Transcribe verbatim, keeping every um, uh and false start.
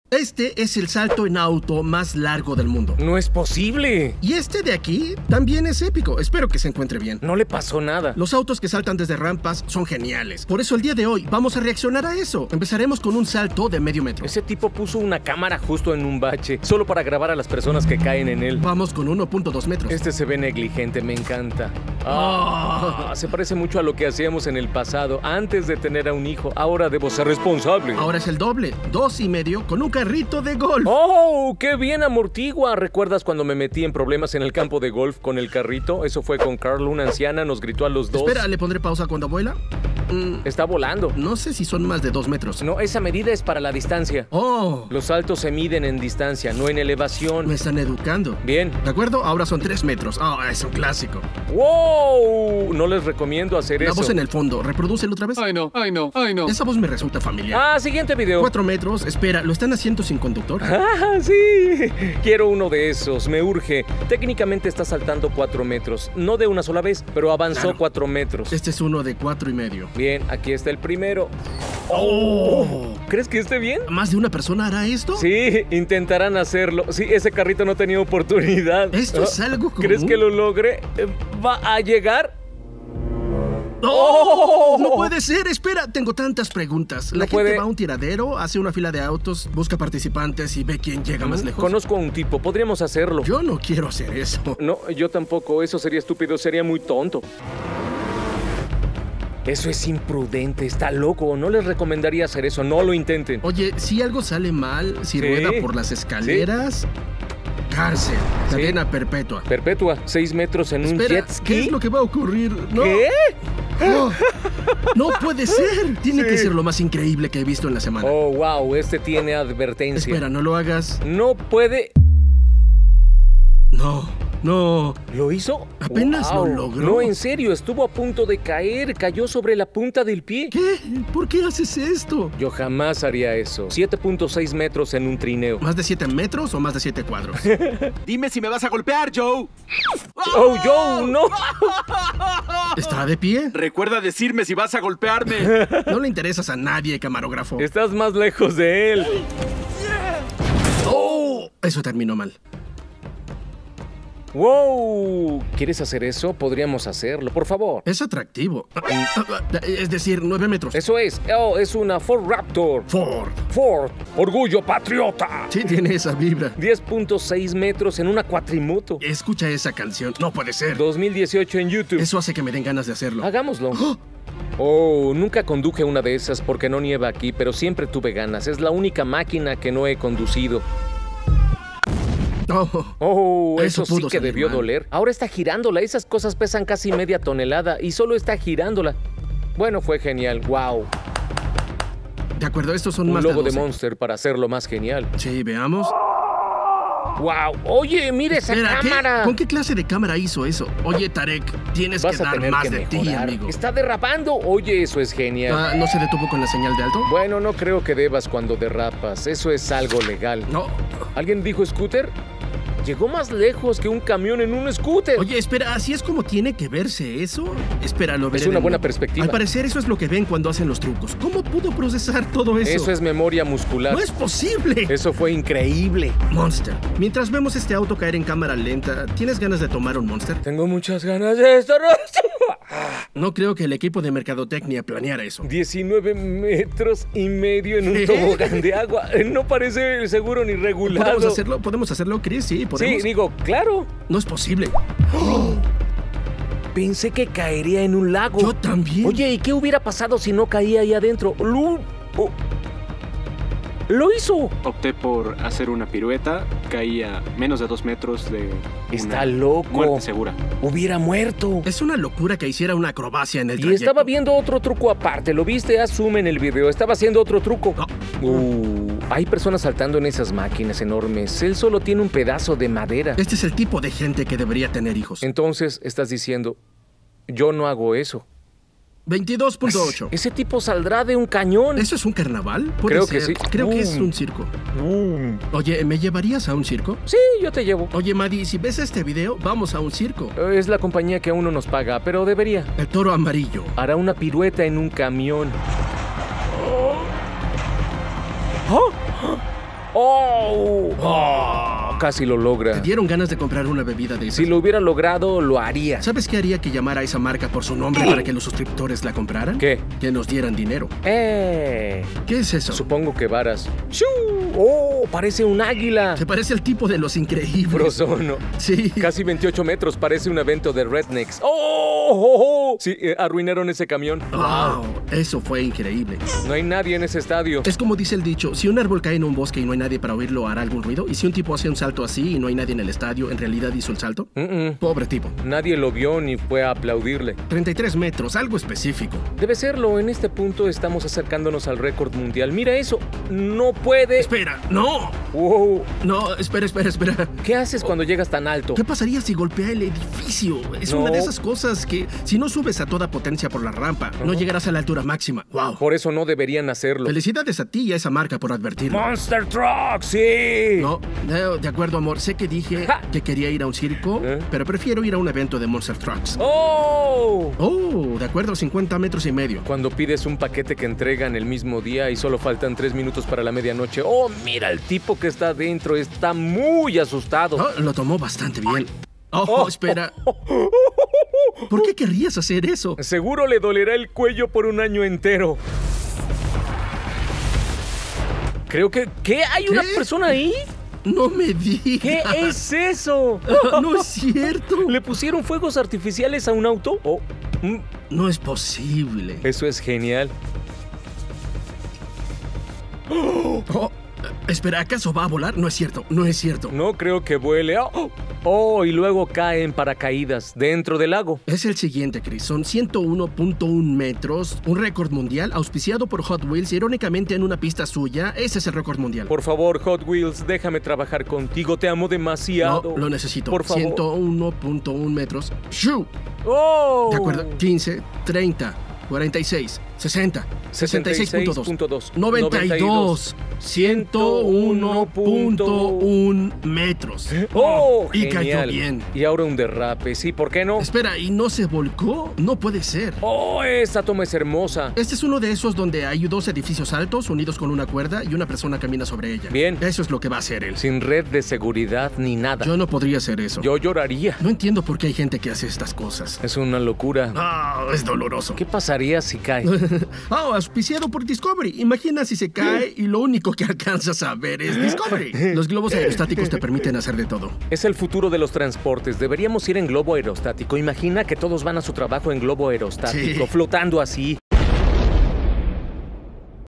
Este es el salto en auto más largo del mundo. No es posible. Y este de aquí también es épico. Espero que se encuentre bien. No le pasó nada. Los autos que saltan desde rampas son geniales. Por eso el día de hoy vamos a reaccionar a eso. Empezaremos con un salto de medio metro. Ese tipo puso una cámara justo en un bache, solo para grabar a las personas que caen en él. Vamos con uno punto dos metros. Este se ve negligente, me encanta. Ah, se parece mucho a lo que hacíamos en el pasado, antes de tener a un hijo. Ahora debo ser responsable. Ahora es el doble, dos y medio con un carrito de golf. ¡Oh! ¡Qué bien amortigua! ¿Recuerdas cuando me metí en problemas en el campo de golf con el carrito? Eso fue con Carl, una anciana, nos gritó a los dos. Espera, ¿le pondré pausa cuando vuela? Mm, Está volando. no sé si son más de dos metros. No, esa medida es para la distancia. Oh, Los saltos se miden en distancia, no en elevación. me están educando. Bien. ¿De acuerdo? Ahora son tres metros. Ah, es un clásico. ¡Wow! No les recomiendo hacer La eso. voz en el fondo. ¿Reprodúcelo otra vez? Ay, no, ay, no, ay, no. Esa voz me resulta familiar. Ah, siguiente video. Cuatro metros. Espera, ¿lo están haciendo sin conductor? Ah, sí. Quiero uno de esos. Me urge. Técnicamente está saltando cuatro metros. No de una sola vez, pero avanzó Claro. cuatro metros. Este es uno de cuatro y medio. Bien, aquí está el primero. ¡Oh! ¿Crees que esté bien? ¿Más de una persona hará esto? Sí, intentarán hacerlo. Sí, ese carrito no tenía oportunidad. Esto es Ah, algo común. ¿Crees que lo logre? Eh, ¿Va a llegar? ¡Oh! ¡Oh! ¡No puede ser! Espera, tengo tantas preguntas. ¿La No gente puede- va a un tiradero, hace una fila de autos, busca participantes y ve quién llega más lejos? Conozco a un tipo, podríamos hacerlo. Yo no quiero hacer eso. No, yo tampoco. Eso sería estúpido, sería muy tonto. Eso es imprudente, está loco. No les recomendaría hacer eso, no lo intenten. Oye, si algo sale mal, si Sí. rueda por las escaleras, cárcel, cadena perpetua. Perpetua, seis metros en un Espera, jet ski. ¿qué es lo que va a ocurrir? No. ¿Qué? Oh, no puede ser. Tiene Sí. que ser lo más increíble que he visto en la semana. Oh, wow, este tiene advertencia. Espera, no lo hagas. No puede... No, no. ¿Lo hizo? Apenas lo Wow. logró. No, en serio, estuvo a punto de caer, cayó sobre la punta del pie. ¿Qué? ¿Por qué haces esto? Yo jamás haría eso. siete punto seis metros en un trineo. ¿Más de siete metros o más de siete cuadros? Dime si me vas a golpear, Joe. ¡Oh, Joe, no! ¿Está de pie? Recuerda decirme si vas a golpearme. No le interesas a nadie, camarógrafo. Estás más lejos de él. ¡Oh! Eso terminó mal. ¡Wow! ¿Quieres hacer eso? Podríamos hacerlo, por favor. Es atractivo. Es decir, nueve metros. Eso es. Oh, es una Ford Raptor. Ford. Ford. Orgullo patriota. Sí, tiene esa vibra. diez punto seis metros en una cuatrimoto. Escucha esa canción. No puede ser. dos mil dieciocho en YouTube. Eso hace que me den ganas de hacerlo. Hagámoslo. ¡Oh! Oh, nunca conduje una de esas porque no nieva aquí, pero siempre tuve ganas. Es la única máquina que no he conducido. Oh. Oh, Eso eso, sí pudo que salir debió mal. doler. Ahora está girándola. Esas cosas pesan casi media tonelada y solo está girándola. Bueno, fue genial. Wow. De acuerdo, estos son Un más logo de de doce. Monster para hacerlo más genial. Sí, veamos. Wow. Oye, mire esa Espera, ¿qué? cámara. ¿Con qué clase de cámara hizo eso? Oye, Tarek, tienes Vas que a dar tener más que de ti, mejorar. amigo. Está derrapando. Oye, eso es genial. Ah, ¿no se detuvo con la señal de alto? Bueno, no creo que debas cuando derrapas. Eso es algo legal. No. ¿Alguien dijo scooter? Llegó más lejos que un camión en un scooter. Oye, espera, ¿así es como tiene que verse eso? Espera, lo veré Es una de buena nuevo. perspectiva. Al parecer eso es lo que ven cuando hacen los trucos. ¿Cómo pudo procesar todo eso? Eso es memoria muscular. ¡No es posible! Eso fue increíble. Monster. Mientras vemos este auto caer en cámara lenta, ¿tienes ganas de tomar un Monster? Tengo muchas ganas de esto. No creo que el equipo de mercadotecnia planeara eso. diecinueve metros y medio en un ¿Qué? tobogán de agua. No parece seguro ni regulado. ¿Podemos hacerlo? ¿Podemos hacerlo, Chris? Sí, podemos. Sí, digo, claro. No es posible. Pensé que caería en un lago. Yo también. Oye, ¿y qué hubiera pasado si no caía ahí adentro? Lu- oh. ¡Lo hizo! Opté por hacer una pirueta. Caí a menos de dos metros de Está una loco. muerte segura. Hubiera muerto. Es una locura que hiciera una acrobacia en el Y trayecto. estaba viendo otro truco aparte. ¿Lo viste? Haz zoom en el video. Estaba haciendo otro truco. No. Uh, hay personas saltando en esas máquinas enormes. Él solo tiene un pedazo de madera. Este es el tipo de gente que debería tener hijos. Entonces, estás diciendo, yo no hago eso. veintidós punto ocho. Ese tipo saldrá de un cañón. ¿Eso es un carnaval? Puede Creo que ser. sí. Creo que es Mm. un circo. Mm. Oye, ¿me llevarías a un circo? Sí, yo te llevo. Oye, Maddie, si ves este video, vamos a un circo. Es la compañía que aún no nos paga, pero debería. El toro amarillo. Hará una pirueta en un camión. ¡Oh! ¡Oh! ¡Oh! Casi lo ¿Te logra. dieron ganas de comprar una bebida de esas? Si lo hubiera logrado, lo haría. ¿Sabes qué haría que llamara a esa marca por su nombre para que los suscriptores la compraran? ¿Qué? Que nos dieran dinero. ¡Eh! ¿Qué es eso? Supongo que varas. ¡Shoo! ¡Oh! Parece un águila. Se parece al tipo de Los Increíbles. Frozono. Sí. Casi veintiocho metros, parece un evento de rednecks. ¡Oh! oh, oh! Sí, eh, arruinaron ese camión. Wow, eso fue increíble. No hay nadie en ese estadio. Es como dice el dicho, si un árbol cae en un bosque y no hay nadie para oírlo, ¿hará algún ruido? ¿Y si un tipo hace un salto así y no hay nadie en el estadio, en realidad hizo el salto? Mm-mm. Pobre tipo. Nadie lo vio ni fue a aplaudirle. treinta y tres metros, algo específico. Debe serlo, en este punto estamos acercándonos al récord mundial. Mira eso, no puede... Espera, no. Wow. No, espera, espera, espera. ¿Qué haces cuando llegas tan alto? ¿Qué pasaría si golpea el edificio? Es No. una de esas cosas que, si no subes a toda potencia por la rampa, no llegarás a la altura máxima. Wow. Por eso no deberían hacerlo. Felicidades a ti y a esa marca por advertirlo. ¡Monster Truck! ¡Sí! No, no, de acuerdo, amor. Sé que dije Ja. que quería ir a un circo, ¿Eh? pero prefiero ir a un evento de Monster Trucks. ¡Oh! Oh, de acuerdo, cincuenta metros y medio. Cuando pides un paquete que entregan el mismo día y solo faltan tres minutos para la medianoche. ¡Oh, mira! El tipo que está adentro está muy asustado. Oh, lo tomó bastante bien. Oh, Oh, espera. ¿Por qué querrías hacer eso? Seguro le dolerá el cuello por un año entero. Creo que... ¿Qué? ¿Hay una ¿Qué? persona ahí? No me digas. ¿Qué es eso? No es cierto. ¿Le pusieron fuegos artificiales a un auto? Oh, mm, No es posible. eso es genial. Oh, espera, ¿acaso va a volar? No es cierto, no es cierto. No creo que vuele. Oh, oh, oh, y luego cae en paracaídas dentro del lago. Es el siguiente, Chris. Son ciento uno punto uno metros, un récord mundial auspiciado por Hot Wheels, irónicamente en una pista suya. Ese es el récord mundial. Por favor, Hot Wheels, déjame trabajar contigo. Te amo demasiado. No, lo necesito. Por favor. ciento uno punto uno metros. ¡Shoo! Oh. De acuerdo. quince, treinta, cuarenta y seis, sesenta, sesenta y seis punto dos, noventa y dos, ciento uno punto uno metros. Oh, y genial. cayó bien. Y ahora un derrape. Sí, ¿por qué no? Espera, ¿y no se volcó? No puede ser. Oh, esta toma es hermosa. Este es uno de esos donde hay dos edificios altos unidos con una cuerda y una persona camina sobre ella. Bien. Eso es lo que va a hacer él. Sin red de seguridad ni nada. Yo no podría hacer eso. Yo lloraría. No entiendo por qué hay gente que hace estas cosas. Es una locura. Ah, es doloroso. ¿Qué pasaría si cae? Ah, auspiciado por Discovery. Imagina si se cae y lo único que alcanzas a ver es Discovery. Los globos aerostáticos te permiten hacer de todo. Es el futuro de los transportes. Deberíamos ir en globo aerostático. Imagina que todos van a su trabajo en globo aerostático, Sí. flotando así.